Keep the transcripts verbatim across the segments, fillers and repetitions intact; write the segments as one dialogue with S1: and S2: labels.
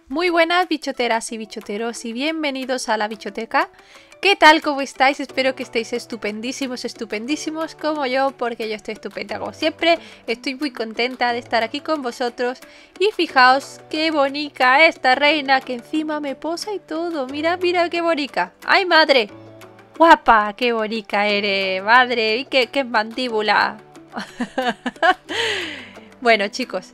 S1: Muy buenas bichoteras y bichoteros y bienvenidos a la bichoteca. ¿Qué tal? ¿Cómo estáis? Espero que estéis estupendísimos, estupendísimos como yo, porque yo estoy estupenda como siempre. Estoy muy contenta de estar aquí con vosotros. Y fijaos qué bonita esta reina, que encima me posa y todo. Mira, mira qué bonita. ¡Ay, madre! ¡Guapa! ¡Qué bonita eres! ¡Madre! ¡Y qué, qué mandíbula! Bueno, chicos,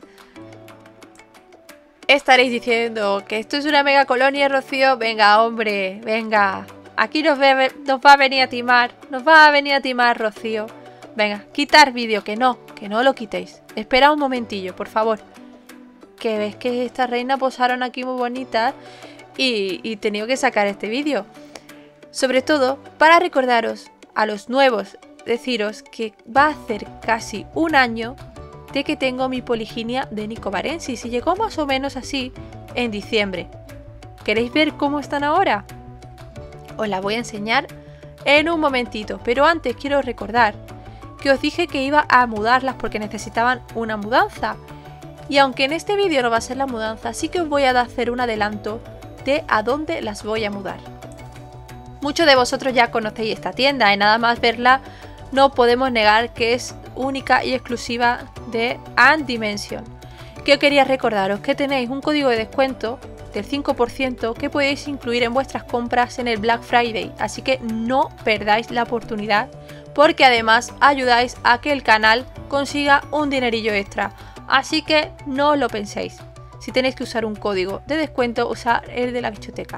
S1: estaréis diciendo que esto es una mega colonia, Rocío. Venga, hombre, venga. Aquí nos, ve, nos va a venir a timar. Nos va a venir a timar, Rocío. Venga, quitar vídeo, que no, que no lo quitéis. Espera un momentillo, por favor. Que ves que esta reina posaron aquí muy bonitas y, y he tenido que sacar este vídeo. Sobre todo para recordaros a los nuevos, deciros que va a hacer casi un año de que tengo mi poliginia de Nicobarensis y llegó más o menos así en diciembre. ¿Queréis ver cómo están ahora? Os la voy a enseñar en un momentito, pero antes quiero recordar que os dije que iba a mudarlas porque necesitaban una mudanza. Y aunque en este vídeo no va a ser la mudanza, sí que os voy a hacer un adelanto de a dónde las voy a mudar. Muchos de vosotros ya conocéis esta tienda y nada más verla no podemos negar que es única y exclusiva de Ant Dimension. Que quería recordaros que tenéis un código de descuento del cinco por ciento que podéis incluir en vuestras compras en el Black Friday, así que no perdáis la oportunidad porque además ayudáis a que el canal consiga un dinerillo extra, así que no lo penséis. Si tenéis que usar un código de descuento, usad el de la bichoteca.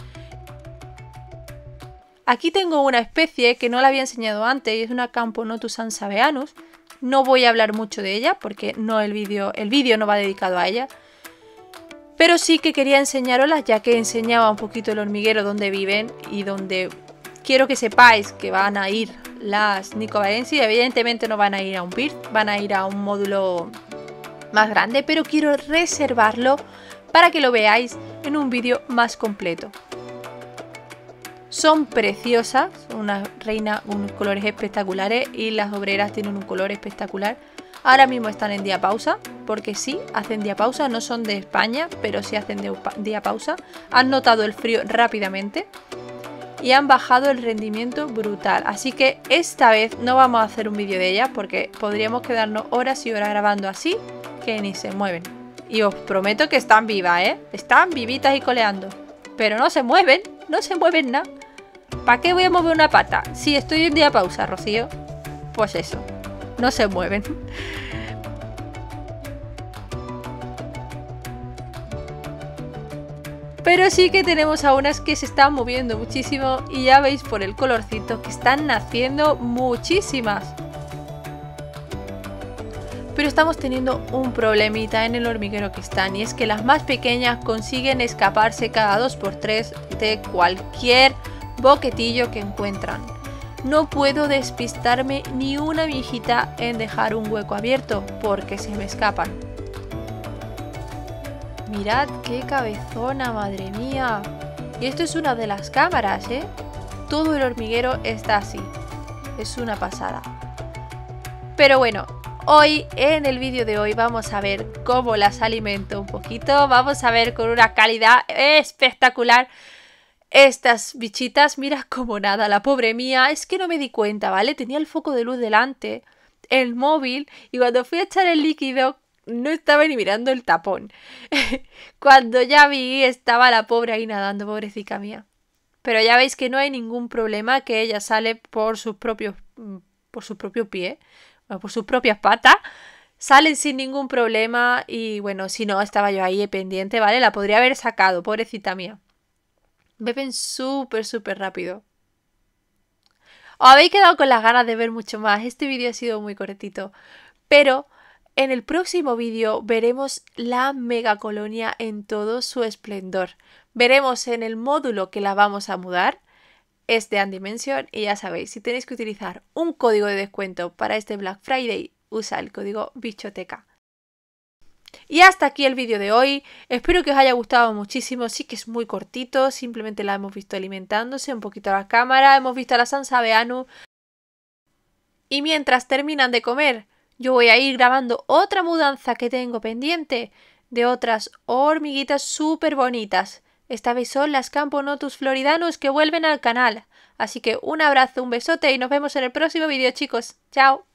S1: Aquí tengo una especie que no la había enseñado antes y es una Camponotus ansabeanus. No voy a hablar mucho de ella porque no el vídeo el vídeo no va dedicado a ella. Pero sí que quería enseñaroslas ya que enseñaba un poquito el hormiguero donde viven y donde quiero que sepáis que van a ir las Nicobarensis. Evidentemente no van a ir a un Birth, van a ir a un módulo más grande, pero quiero reservarlo para que lo veáis en un vídeo más completo. Son preciosas, una reina, unos colores espectaculares y las obreras tienen un color espectacular. Ahora mismo están en diapausa, porque sí, hacen diapausa, no son de España, pero sí hacen diapausa. Han notado el frío rápidamente y han bajado el rendimiento brutal. Así que esta vez no vamos a hacer un vídeo de ellas porque podríamos quedarnos horas y horas grabando así que ni se mueven. Y os prometo que están vivas, ¿eh? Están vivitas y coleando. Pero no se mueven, no se mueven nada. ¿Para qué voy a mover una pata? Si estoy en diapausa, Rocío. Pues eso, no se mueven. Pero sí que tenemos a unas que se están moviendo muchísimo y ya veis por el colorcito que están naciendo muchísimas. Pero estamos teniendo un problemita en el hormiguero que están y es que las más pequeñas consiguen escaparse cada dos por tres de cualquier boquetillo que encuentran. No puedo despistarme ni una mijita en dejar un hueco abierto porque se me escapan. Mirad qué cabezona, madre mía. Y esto es una de las cámaras, ¿eh? Todo el hormiguero está así. Es una pasada. Pero bueno, hoy en el vídeo de hoy vamos a ver cómo las alimento un poquito. Vamos a ver con una calidad espectacular estas bichitas. Mira como nada, la pobre mía. Es que no me di cuenta, ¿vale? Tenía el foco de luz delante, el móvil, y cuando fui a echar el líquido no estaba ni mirando el tapón. Cuando ya vi, estaba la pobre ahí nadando, pobrecita mía. Pero ya veis que no hay ningún problema, que ella sale por sus propios, por su propio pie, por sus propias patas. Salen sin ningún problema y bueno, si no, estaba yo ahí pendiente, ¿vale? La podría haber sacado, pobrecita mía. Beben súper, súper rápido. Os habéis quedado con las ganas de ver mucho más. Este vídeo ha sido muy cortito. Pero en el próximo vídeo veremos la mega colonia en todo su esplendor. Veremos en el módulo que la vamos a mudar. Es de Ant Dimension y ya sabéis, si tenéis que utilizar un código de descuento para este Black Friday, usa el código bichoteca. Y hasta aquí el vídeo de hoy. Espero que os haya gustado muchísimo. Sí que es muy cortito, simplemente la hemos visto alimentándose un poquito a la cámara. Hemos visto a la ansabeanus. Y mientras terminan de comer, yo voy a ir grabando otra mudanza que tengo pendiente de otras hormiguitas súper bonitas. Esta vez son las Camponotus floridanus que vuelven al canal. Así que un abrazo, un besote y nos vemos en el próximo vídeo, chicos. ¡Chao!